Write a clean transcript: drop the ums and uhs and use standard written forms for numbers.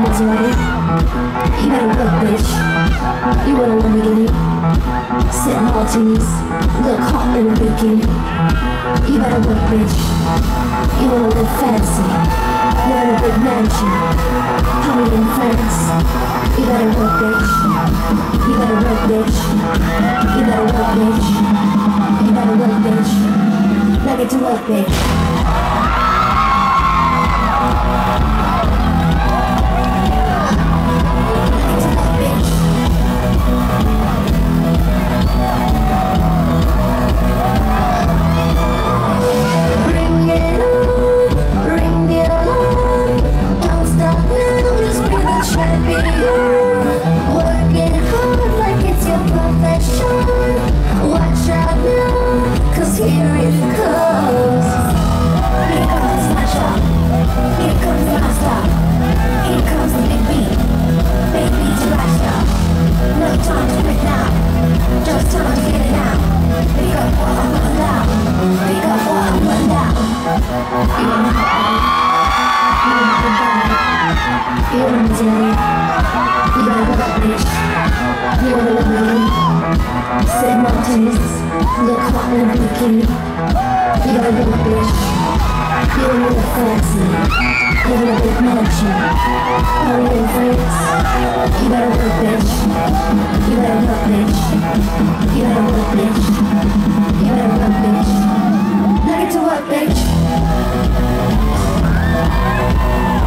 Maserati. You better work, bitch. You want a Lamborghini? Sip martinis, look hot in a bikini. You better work, bitch. You wanna live fancy, live in a big mansion, holiday in France. You better work, bitch. You better work, bitch. You better work, bitch. You better work, bitch. Now get to work, bitch. You want a Maserati? You better work, bitch. You want a Lamborghini? Sip martinis, look hot in a bikini. You better work, bitch. You want to live fancy, live in a big mansion, holiday in France. You better work, bitch. You better work, bitch. You better work, bitch. You better work, bitch. Now get to work, bitch.